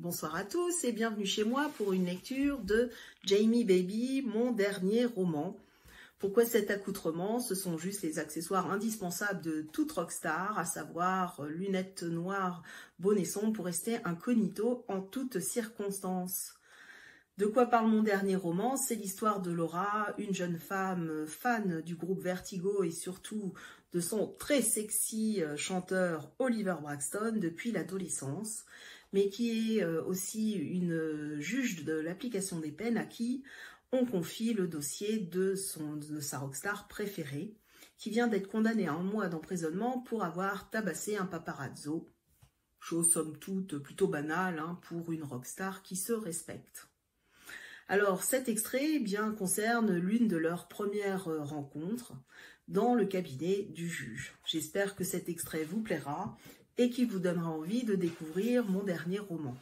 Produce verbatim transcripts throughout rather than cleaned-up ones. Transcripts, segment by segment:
bonsoir à tous et bienvenue chez moi pour une lecture de Jamie Baby, mon dernier roman. Pourquoi cet accoutrement? Ce sont juste les accessoires indispensables de toute rockstar, à savoir lunettes noires, bonnet sombre pour rester incognito en toutes circonstances. De quoi parle mon dernier roman? C'est l'histoire de Laura, une jeune femme fan du groupe Vertigo et surtout de son très sexy chanteur Oliver Braxton depuis l'adolescence, mais qui est aussi une juge de l'application des peines à qui on confie le dossier de, son, de sa rockstar préférée, qui vient d'être condamnée à un mois d'emprisonnement pour avoir tabassé un paparazzo, chose somme toute plutôt banale hein, pour une rockstar qui se respecte. Alors cet extrait eh bien, concerne l'une de leurs premières rencontres dans le cabinet du juge. J'espère que cet extrait vous plaira et qu'il vous donnera envie de découvrir mon dernier roman.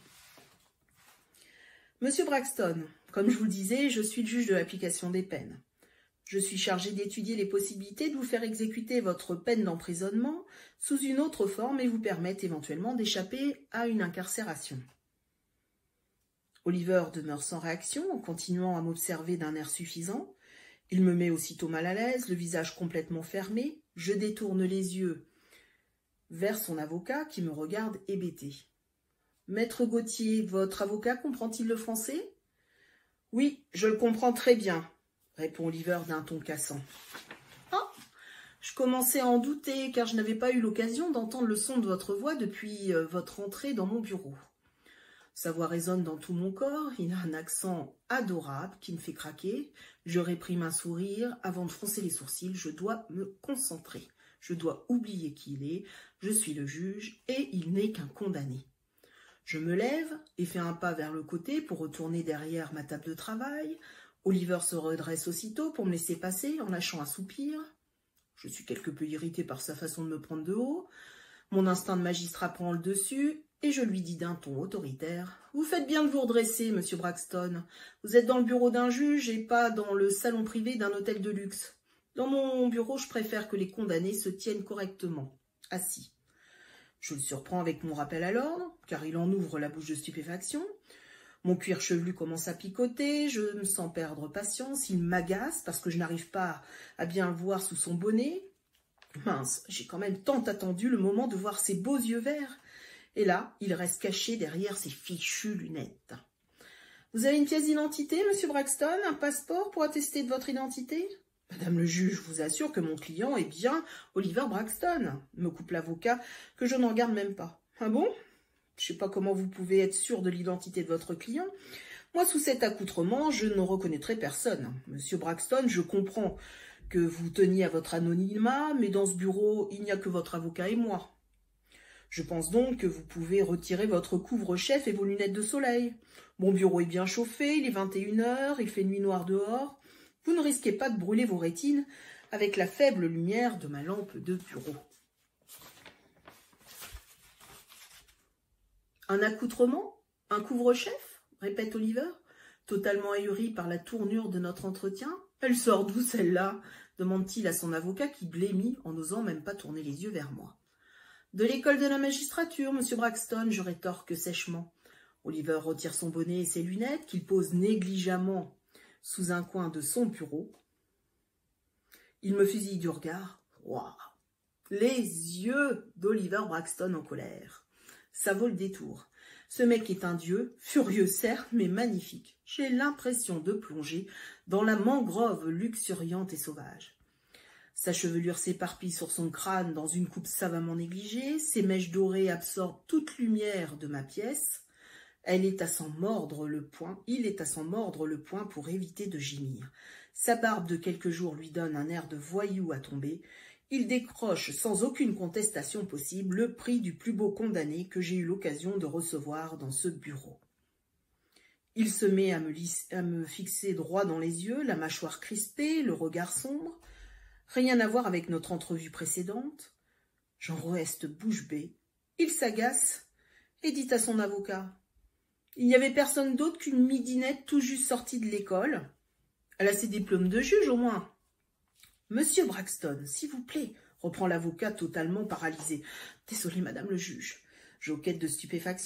Monsieur Braxton, comme je vous le disais, je suis le juge de l'application des peines. Je suis chargé d'étudier les possibilités de vous faire exécuter votre peine d'emprisonnement sous une autre forme et vous permettre éventuellement d'échapper à une incarcération. Oliver demeure sans réaction en continuant à m'observer d'un air suffisant. Il me met aussitôt mal à l'aise, le visage complètement fermé. Je détourne les yeux vers son avocat qui me regarde hébété. « Maître Gauthier, votre avocat comprend-il le français ?»« Oui, je le comprends très bien, » répond Oliver d'un ton cassant. « Ah, je commençais à en douter car je n'avais pas eu l'occasion d'entendre le son de votre voix depuis euh, votre entrée dans mon bureau. » Sa voix résonne dans tout mon corps, il a un accent adorable qui me fait craquer. Je réprime un sourire avant de froncer les sourcils, je dois me concentrer. Je dois oublier qui il est, je suis le juge et il n'est qu'un condamné. Je me lève et fais un pas vers le côté pour retourner derrière ma table de travail. Oliver se redresse aussitôt pour me laisser passer en lâchant un soupir. Je suis quelque peu irritée par sa façon de me prendre de haut. Mon instinct de magistrat prend le dessus et je lui dis d'un ton autoritaire « Vous faites bien de vous redresser, monsieur Braxton. Vous êtes dans le bureau d'un juge et pas dans le salon privé d'un hôtel de luxe. Dans mon bureau, je préfère que les condamnés se tiennent correctement, assis. » Je le surprends avec mon rappel à l'ordre, car il en ouvre la bouche de stupéfaction. Mon cuir chevelu commence à picoter, je me sens perdre patience, il m'agace parce que je n'arrive pas à bien le voir sous son bonnet. Mince, j'ai quand même tant attendu le moment de voir ses beaux yeux verts. Et là, il reste caché derrière ses fichues lunettes. « Vous avez une pièce d'identité, monsieur Braxton, un passeport pour attester de votre identité ?»« Madame le juge, je vous assure que mon client est bien Oliver Braxton, » me coupe l'avocat, que je n'en regarde même pas. « Ah bon? Je ne sais pas comment vous pouvez être sûr de l'identité de votre client. Moi, sous cet accoutrement, je ne reconnaîtrai personne. Monsieur Braxton, je comprends que vous teniez à votre anonymat, mais dans ce bureau, il n'y a que votre avocat et moi. Je pense donc que vous pouvez retirer votre couvre-chef et vos lunettes de soleil. Mon bureau est bien chauffé, il est vingt et une heures, il fait nuit noire dehors. Vous ne risquez pas de brûler vos rétines avec la faible lumière de ma lampe de bureau. » Un accoutrement? Un couvre-chef? Répète Oliver, totalement ahuri par la tournure de notre entretien. « Elle sort d'où celle-là » demande-t-il à son avocat qui blêmit en n'osant même pas tourner les yeux vers moi. « De l'école de la magistrature, monsieur Braxton, je rétorque sèchement. » Oliver retire son bonnet et ses lunettes qu'il pose négligemment sous un coin de son bureau. Il me fusille du regard. Waouh! Les yeux d'Oliver Braxton en colère. Ça vaut le détour. Ce mec est un dieu, furieux certes, mais magnifique. J'ai l'impression de plonger dans la mangrove luxuriante et sauvage. Sa chevelure s'éparpille sur son crâne dans une coupe savamment négligée. Ses mèches dorées absorbent toute lumière de ma pièce. Elle est à s'en mordre le poing. Il est à s'en mordre le poing pour éviter de gémir. Sa barbe de quelques jours lui donne un air de voyou à tomber. Il décroche sans aucune contestation possible le prix du plus beau condamné que j'ai eu l'occasion de recevoir dans ce bureau. Il se met à me, à me fixer droit dans les yeux, la mâchoire crispée, le regard sombre. Rien à voir avec notre entrevue précédente. J'en reste bouche bée. Il s'agace et dit à son avocat « Il n'y avait personne d'autre qu'une midinette tout juste sortie de l'école. Elle a ses diplômes de juge au moins. »« Monsieur Braxton, s'il vous plaît, » reprend l'avocat totalement paralysé. « Désolé, madame le juge. » J'hoquette de stupéfaction.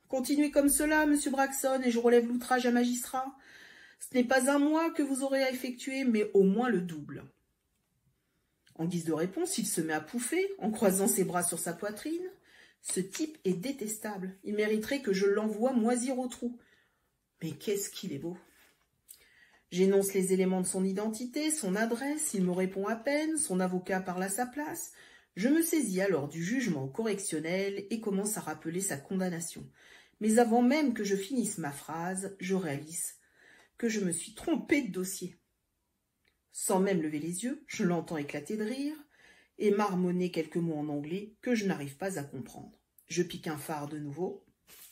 Continuez comme cela, monsieur Braxton, et je relève l'outrage à magistrat. Ce n'est pas un mois que vous aurez à effectuer, mais au moins le double. » En guise de réponse, il se met à pouffer, en croisant ses bras sur sa poitrine. Ce type est détestable. Il mériterait que je l'envoie moisir au trou. Mais qu'est-ce qu'il est beau! J'énonce les éléments de son identité, son adresse, il me répond à peine, son avocat parle à sa place. Je me saisis alors du jugement correctionnel et commence à rappeler sa condamnation. Mais avant même que je finisse ma phrase, je réalise que je me suis trompée de dossier. Sans même lever les yeux, je l'entends éclater de rire et marmonner quelques mots en anglais que je n'arrive pas à comprendre. Je pique un phare de nouveau.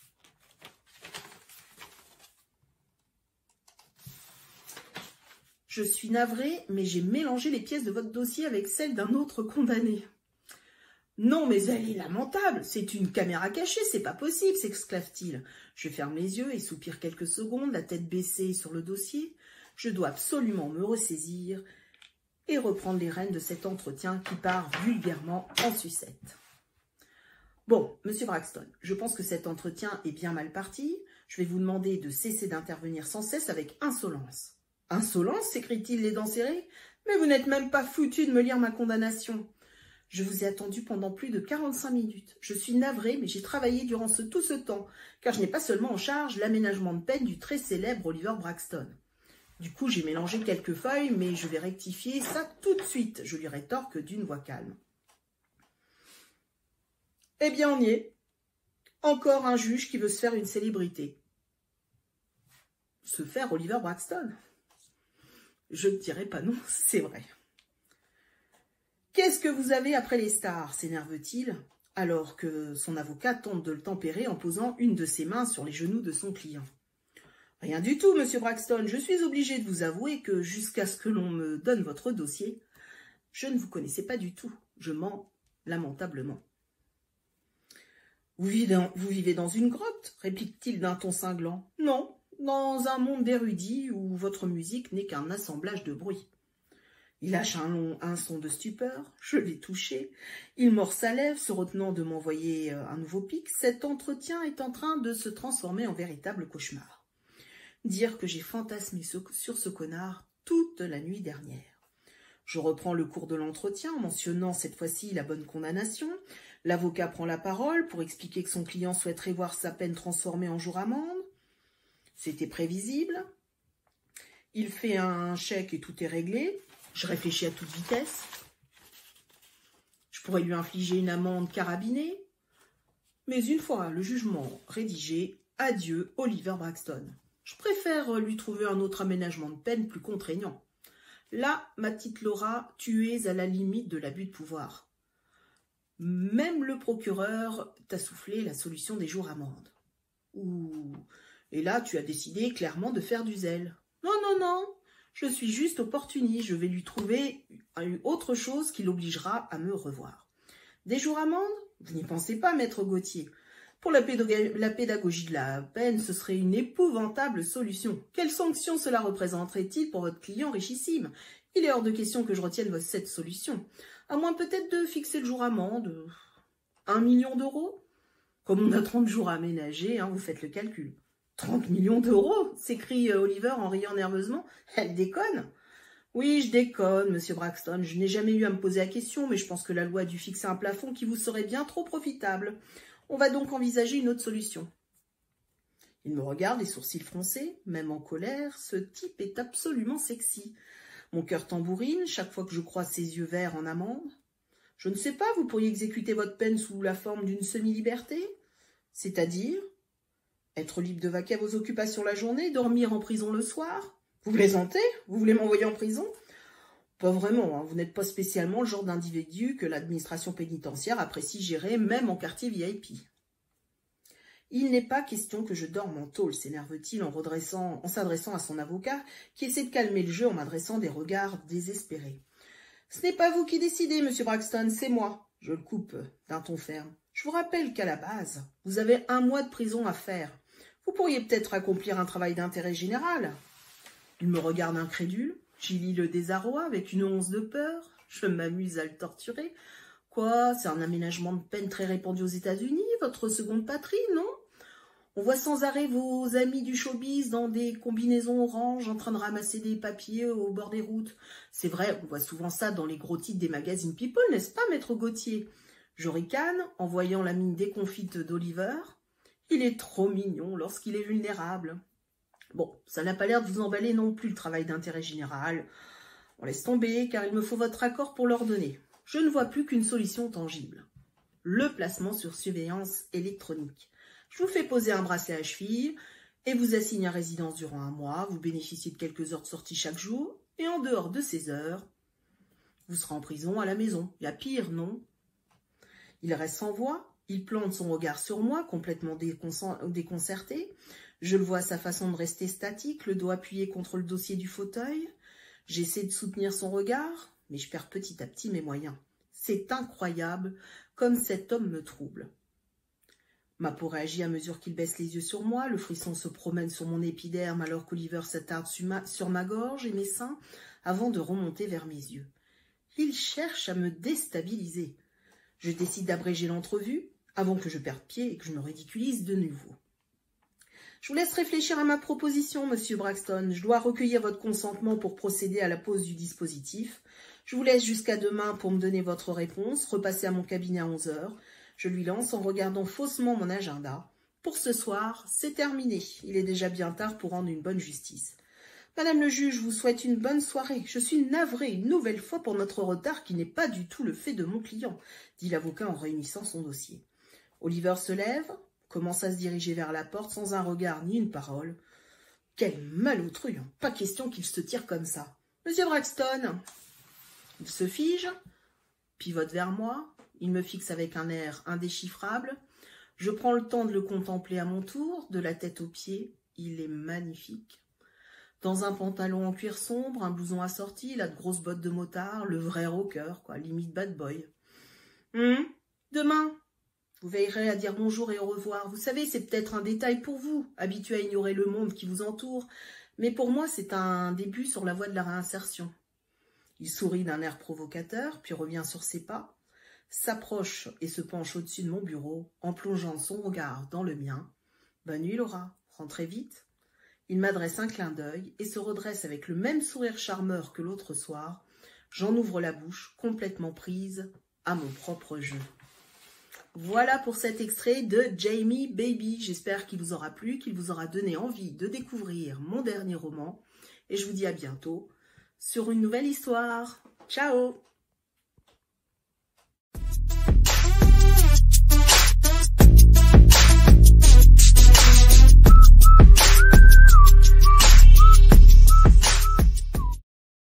Je suis navrée, mais j'ai mélangé les pièces de votre dossier avec celles d'un autre condamné. Non, mais elle est lamentable, c'est une caméra cachée, c'est pas possible, s'exclave-t-il. Je ferme les yeux et soupire quelques secondes, la tête baissée sur le dossier. Je dois absolument me ressaisir et reprendre les rênes de cet entretien qui part vulgairement en sucette. Bon, monsieur Braxton, je pense que cet entretien est bien mal parti. Je vais vous demander de cesser d'intervenir sans cesse avec insolence. Insolence, s'écrie-t-il les dents serrées. Mais vous n'êtes même pas foutu de me lire ma condamnation. Je vous ai attendu pendant plus de quarante-cinq minutes. Je suis navrée, mais j'ai travaillé durant ce, tout ce temps, car je n'ai pas seulement en charge l'aménagement de peine du très célèbre Oliver Braxton. Du coup, j'ai mélangé quelques feuilles, mais je vais rectifier ça tout de suite. Je lui rétorque d'une voix calme. Eh bien, on y est. Encore un juge qui veut se faire une célébrité. Se faire Oliver Braxton? Je ne dirais pas non, c'est vrai. Qu'est-ce que vous avez après les stars, s'énerve-t-il, alors que son avocat tente de le tempérer en posant une de ses mains sur les genoux de son client. Rien du tout, monsieur Braxton, je suis obligé de vous avouer que jusqu'à ce que l'on me donne votre dossier, je ne vous connaissais pas du tout, je mens lamentablement. Vous vivez dans, vous vivez dans une grotte, réplique-t-il d'un ton cinglant. Non, dans un monde d'érudits où votre musique n'est qu'un assemblage de bruits. Il lâche un, long, un son de stupeur, je l'ai touché. Il mord sa lèvre, se retenant de m'envoyer un nouveau pic. Cet entretien est en train de se transformer en véritable cauchemar. Dire que j'ai fantasmé sur ce connard toute la nuit dernière. Je reprends le cours de l'entretien en mentionnant cette fois-ci la bonne condamnation. L'avocat prend la parole pour expliquer que son client souhaiterait voir sa peine transformée en jour amende. C'était prévisible. Il fait un chèque et tout est réglé. Je réfléchis à toute vitesse. Je pourrais lui infliger une amende carabinée. Mais une fois le jugement rédigé, adieu Oliver Braxton. Je préfère lui trouver un autre aménagement de peine plus contraignant. Là, ma petite Laura, tu es à la limite de l'abus de pouvoir. Même le procureur t'a soufflé la solution des jours amendes. Ouh. Et là, tu as décidé clairement de faire du zèle. Non, non, non. Je suis juste opportuniste, je vais lui trouver autre chose qui l'obligera à me revoir. Des jours amendes? Vous n'y pensez pas, maître Gauthier. Pour la, pédagogie, la pédagogie de la peine, ce serait une épouvantable solution. Quelle sanction cela représenterait-il pour votre client richissime? Il est hors de question que je retienne cette solution. À moins peut-être de fixer le jour amende. Un million d'euros? Comme on a trente jours à aménager, hein, vous faites le calcul. trente millions d'euros, s'écrie Oliver en riant nerveusement. Elle déconne. Oui, je déconne, monsieur Braxton. Je n'ai jamais eu à me poser la question, mais je pense que la loi a dû fixer un plafond qui vous serait bien trop profitable. On va donc envisager une autre solution. Il me regarde, les sourcils froncés, même en colère. Ce type est absolument sexy. Mon cœur tambourine chaque fois que je croise ses yeux verts en amande. Je ne sais pas, vous pourriez exécuter votre peine sous la forme d'une semi-liberté, c'est-à-dire être libre de vaquer à vos occupations la journée, dormir en prison le soir. Vous plaisantez? Vous voulez m'envoyer en prison? Pas vraiment, hein. Vous n'êtes pas spécialement le genre d'individu que l'administration pénitentiaire apprécie gérer, même en quartier V I P. Il n'est pas question que je dorme en tôle, s'énerve-t-il en redressant, en s'adressant à son avocat, qui essaie de calmer le jeu en m'adressant des regards désespérés. Ce n'est pas vous qui décidez, monsieur Braxton, c'est moi. Je le coupe d'un ton ferme. Je vous rappelle qu'à la base, vous avez un mois de prison à faire. Vous pourriez peut-être accomplir un travail d'intérêt général. Il me regarde incrédule. J'y lis le désarroi avec une once de peur. Je m'amuse à le torturer. Quoi, c'est un aménagement de peine très répandu aux États-Unis, votre seconde patrie, non? On voit sans arrêt vos amis du showbiz dans des combinaisons oranges en train de ramasser des papiers au bord des routes. C'est vrai, on voit souvent ça dans les gros titres des magazines People, n'est-ce pas, maître Gauthier? Je ricane en voyant la mine déconfite d'Oliver. Il est trop mignon lorsqu'il est vulnérable. Bon, ça n'a pas l'air de vous emballer non plus le travail d'intérêt général. On laisse tomber, car il me faut votre accord pour l'ordonner. Je ne vois plus qu'une solution tangible. Le placement sur surveillance électronique. Je vous fais poser un bracelet à cheville et vous assigne à résidence durant un mois. Vous bénéficiez de quelques heures de sortie chaque jour. Et en dehors de ces heures, vous serez en prison à la maison. Il y a pire, non? Il reste sans voix. Il plante son regard sur moi, complètement déconcerté. Je le vois à sa façon de rester statique, le dos appuyé contre le dossier du fauteuil. J'essaie de soutenir son regard, mais je perds petit à petit mes moyens. C'est incroyable comme cet homme me trouble. Ma peau réagit à mesure qu'il baisse les yeux sur moi, le frisson se promène sur mon épiderme alors qu'Oliver s'attarde sur ma, sur ma gorge et mes seins avant de remonter vers mes yeux. Il cherche à me déstabiliser. Je décide d'abréger l'entrevue avant que je perde pied et que je me ridiculise de nouveau. Je vous laisse réfléchir à ma proposition, monsieur Braxton. Je dois recueillir votre consentement pour procéder à la pose du dispositif. Je vous laisse jusqu'à demain pour me donner votre réponse. Repassez à mon cabinet à onze heures. Je lui lance en regardant faussement mon agenda. Pour ce soir, c'est terminé. Il est déjà bien tard pour rendre une bonne justice. Madame le juge, je vous souhaite une bonne soirée. Je suis navrée une nouvelle fois pour notre retard qui n'est pas du tout le fait de mon client, dit l'avocat en réunissant son dossier. Oliver se lève, commence à se diriger vers la porte sans un regard ni une parole. Quel malotru, pas question qu'il se tire comme ça. Monsieur Braxton, il se fige, pivote vers moi, il me fixe avec un air indéchiffrable. Je prends le temps de le contempler à mon tour, de la tête aux pieds. Il est magnifique. Dans un pantalon en cuir sombre, un blouson assorti, il a de grosses bottes de motard, le vrai rocker, quoi, limite bad boy. Hum, demain, vous veillerez à dire bonjour et au revoir. Vous savez, c'est peut-être un détail pour vous, habitué à ignorer le monde qui vous entoure, mais pour moi, c'est un début sur la voie de la réinsertion. Il sourit d'un air provocateur, puis revient sur ses pas, s'approche et se penche au-dessus de mon bureau, en plongeant son regard dans le mien. « Bonne nuit, Laura. Rentrez vite. » Il m'adresse un clin d'œil et se redresse avec le même sourire charmeur que l'autre soir. J'en ouvre la bouche, complètement prise à mon propre jeu. Voilà pour cet extrait de Jamie Baby. J'espère qu'il vous aura plu, qu'il vous aura donné envie de découvrir mon dernier roman. Et je vous dis à bientôt sur une nouvelle histoire. Ciao!